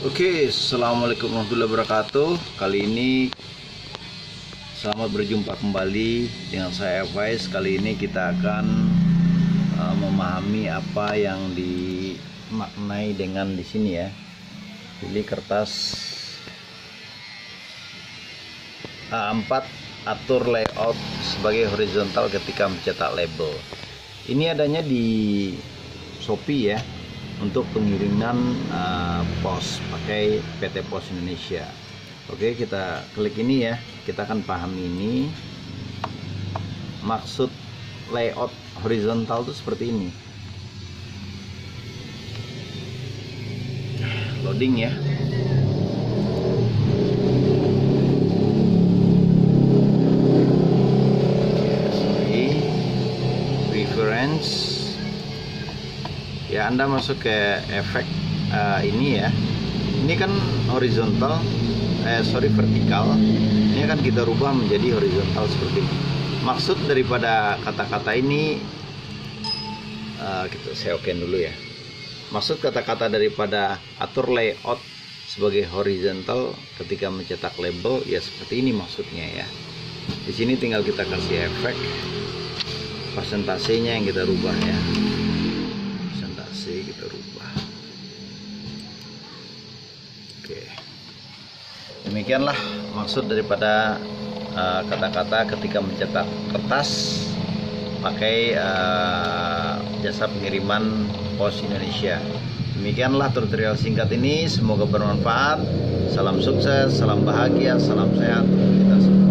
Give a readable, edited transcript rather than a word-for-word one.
Oke, assalamualaikum warahmatullahi wabarakatuh. Kali ini selamat berjumpa kembali dengan saya Faiz. Kali ini kita akan memahami apa yang dimaknai dengan di sini ya. Pilih kertas A4, atur layout sebagai horizontal ketika mencetak label. Ini adanya di Shopee ya, untuk pengiriman pos pakai PT Pos Indonesia. Oke, kita klik ini ya, kita akan pahami ini. Maksud layout horizontal itu seperti ini. Loading ya. Reference ya, Anda masuk ke efek ini ya. Ini kan horizontal, vertikal. Ini akan kita rubah menjadi horizontal seperti ini. Maksud daripada kata-kata ini saya okein dulu ya. Maksud kata-kata daripada atur layout sebagai horizontal ketika mencetak label ya seperti ini maksudnya ya. Di sini tinggal kita kasih efek persentasenya yang kita rubah ya. Kita rubah. Oke, demikianlah maksud daripada kata-kata ketika mencetak kertas pakai jasa pengiriman Pos Indonesia. Demikianlah tutorial singkat ini, semoga bermanfaat. Salam sukses, salam bahagia, salam sehat untuk kita semua.